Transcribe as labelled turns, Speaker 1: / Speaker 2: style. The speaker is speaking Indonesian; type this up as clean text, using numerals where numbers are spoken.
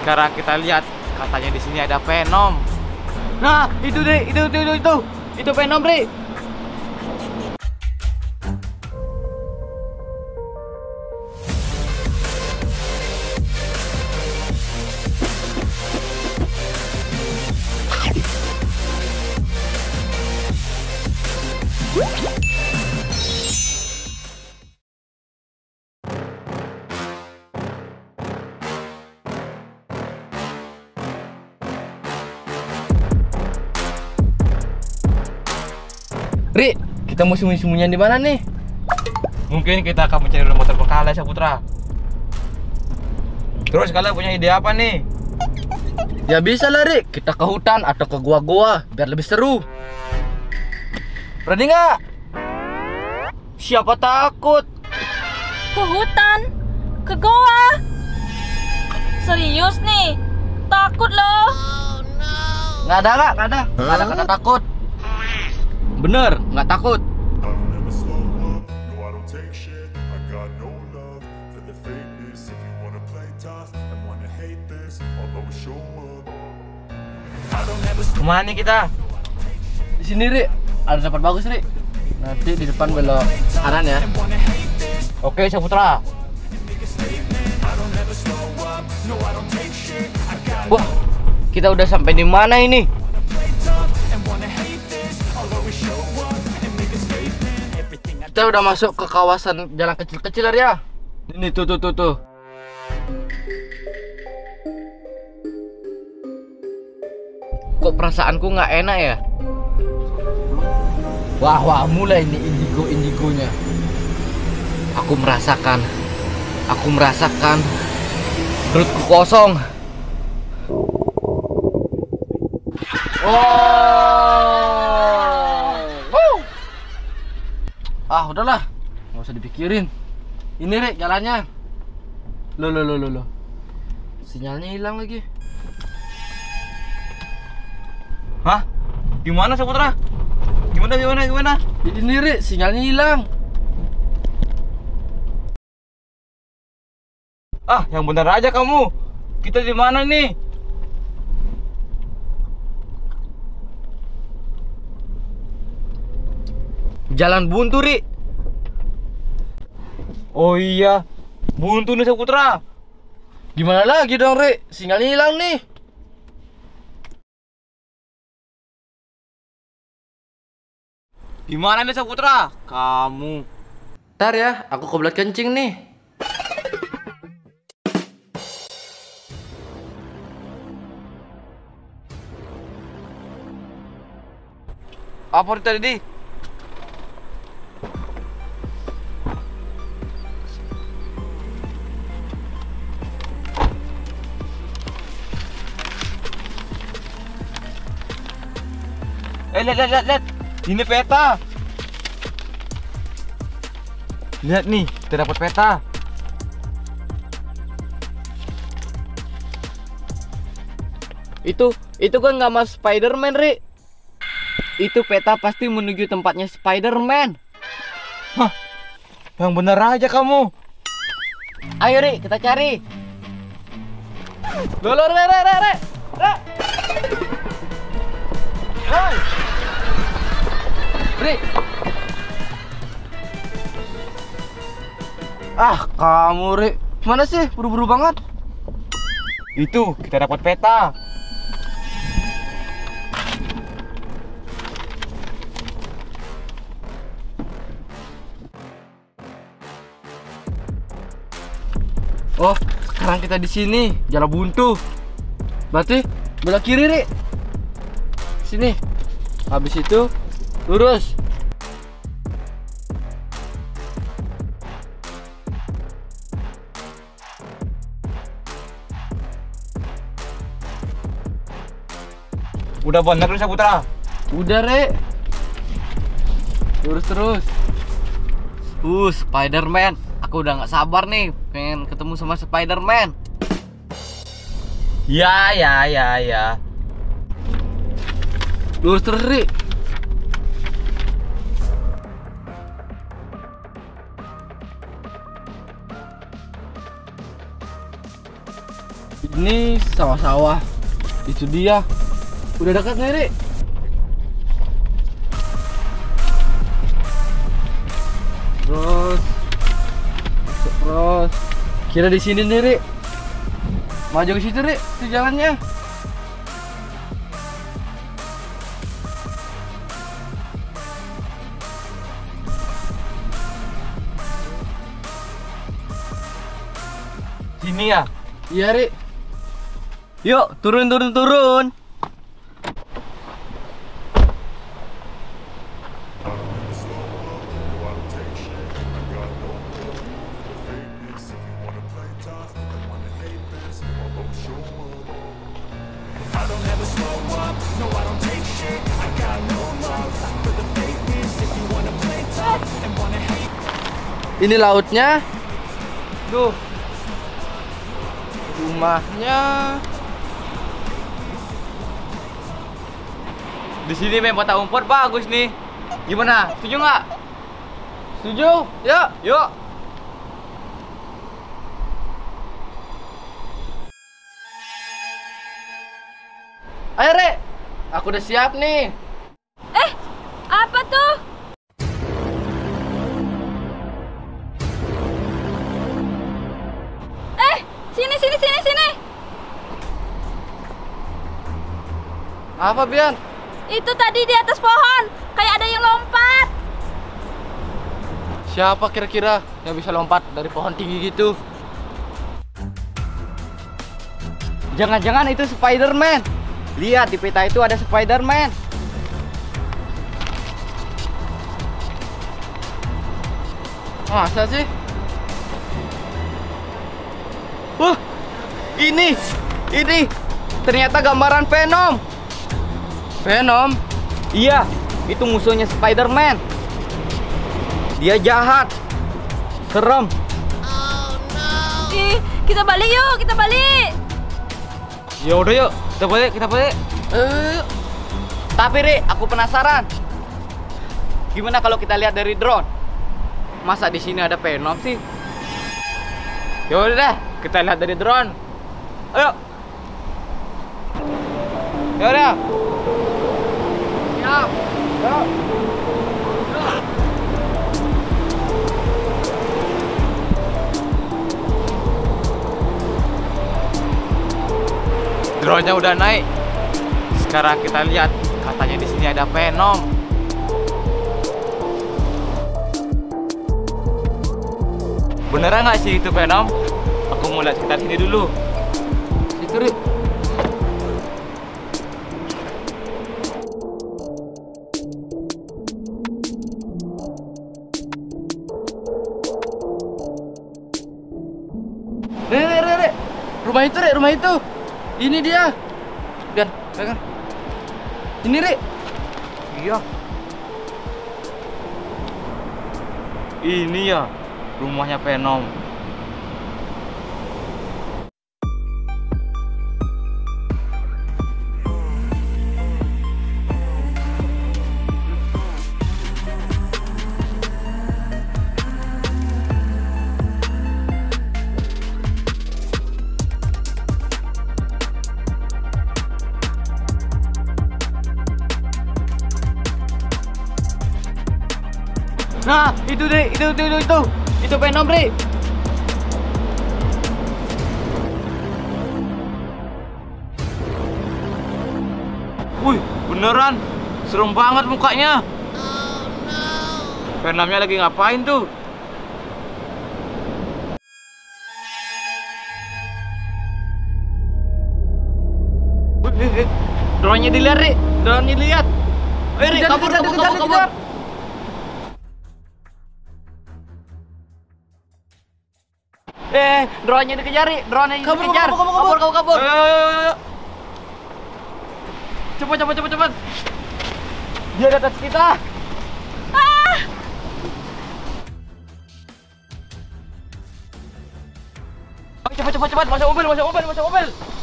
Speaker 1: Sekarang kita lihat, katanya di sini ada Venom. Nah, itu deh, itu Venom, Ri.
Speaker 2: Ri, kita mau sembunyi-sembunyian di mana nih?
Speaker 1: Mungkin kita akan mencari rumah terbengkalai, Saputra. Terus kalian punya ide apa nih?
Speaker 2: Ya bisa lah, Ri. Kita ke hutan atau ke gua-gua biar lebih seru. Berani nggak?
Speaker 1: Siapa takut?
Speaker 3: Ke hutan? Ke goa? Serius nih? Takut loh.
Speaker 2: Nggak ada. Nggak ada kata takut. Bener, nggak takut.
Speaker 1: Kemana nih kita?
Speaker 2: Di sini, Ri. Ada tempat bagus, Ri. Nanti di depan belok kanan ya.
Speaker 1: Oke, Saputra.
Speaker 2: Wah, kita udah sampai di mana ini? Kita udah masuk ke kawasan jalan kecil-kecil ya. Ini tuh. Kok perasaanku nggak enak ya? Wah, mulai nih indigonya. Aku merasakan perutku kosong. Udahlah, nggak usah dipikirin. Ini, Rek, jalannya. Loh. Sinyalnya hilang lagi.
Speaker 1: Hah? Gimana, Saputra? Gimana?
Speaker 2: Ini, Rek, sinyalnya hilang.
Speaker 1: Ah, yang benar aja kamu. Kita di mana nih?
Speaker 2: Jalan buntu, Ri.
Speaker 1: Oh iya, buntu nih, Saputra.
Speaker 2: Gimana lagi dong, Ri? Sinyalnya hilang nih.
Speaker 1: Gimana nih, Saputra? Kamu.
Speaker 2: Ntar ya, aku kebelet kencing nih.
Speaker 1: Apa tadi? Lihat. Ini peta. Lihat nih, kita dapat peta.
Speaker 2: Itu kan nggak mas Spider-Man, Ri. Itu peta pasti menuju tempatnya Spider-Man.
Speaker 1: Hah? Yang benar aja kamu.
Speaker 2: Ayo, Ri, kita cari. Loh, Re. Hei. Ri. Kamu, Ri. Mana sih? Buru-buru banget.
Speaker 1: Itu, kita dapat peta.
Speaker 2: Oh, sekarang kita di sini, jalan buntu. Berarti belok kiri, Ri. Sini. Habis itu lurus.
Speaker 1: Udah bener lu, Saputra?
Speaker 2: Udah, Re. Lurus terus. Spider-Man. Aku udah nggak sabar nih pengen ketemu sama Spider-Man.
Speaker 1: Ya.
Speaker 2: Lurus terus, Ri. Ini sawah-sawah. Itu dia. Udah dekat nih, Ri. Terus masuk terus. Kira di sini nih, Ri. Maju ke situ, Ri. Itu jalannya.
Speaker 1: Sini ya?
Speaker 2: Iya, Ri. Yuk, turun. Ini lautnya. Tuh. Rumahnya.
Speaker 1: Di sini main petak umpet bagus nih. Gimana? Setuju nggak?
Speaker 2: Setuju? Yuk.
Speaker 1: Yuk.
Speaker 2: Ayo, Re. Aku udah siap nih.
Speaker 3: Apa tuh? Sini.
Speaker 2: Apa, Bian?
Speaker 3: Itu tadi di atas pohon, kayak ada yang lompat.
Speaker 2: Siapa kira-kira yang bisa lompat dari pohon tinggi gitu? Jangan-jangan itu Spider-Man. Lihat di peta itu ada Spider-Man. Masa sih? Wah, ini ternyata gambaran Venom. Venom? Iya, itu musuhnya Spider-Man. Dia jahat, serem.
Speaker 3: Ih, kita balik yuk, kita balik.
Speaker 1: Ya udah yuk, kita balik.
Speaker 2: Tapi Ri, aku penasaran. Gimana kalau kita lihat dari drone? Masa di sini ada Venom sih?
Speaker 1: Ya udah deh, kita lihat dari drone. Ayo. Ya udah.
Speaker 2: Siap. Yuk.
Speaker 1: Drone-nya udah naik. Sekarang kita lihat, katanya di sini ada Venom. Beneran nggak sih itu Venom? Aku mau lihat sekitar sini dulu.
Speaker 2: Itu Ri. Re. Rumah itu. Ini dia. Biar, pegang. Ini, Ri.
Speaker 1: Iya. Ini ya rumahnya Venom.
Speaker 2: Nah, itu Ri, itu Venom, Ri.
Speaker 1: Wih, beneran serem banget mukanya. Venomnya lagi ngapain tuh?
Speaker 2: Drone-nya dilihat, Ri. Drone-nya dilihat. Ayo, Ri, kabur. Drone-nya dikejar, Ri. Drone-nya dikejar. Kabur.
Speaker 1: Ayo.
Speaker 2: Cepet. Dia di atas kita. Cepat. Masuk mobil.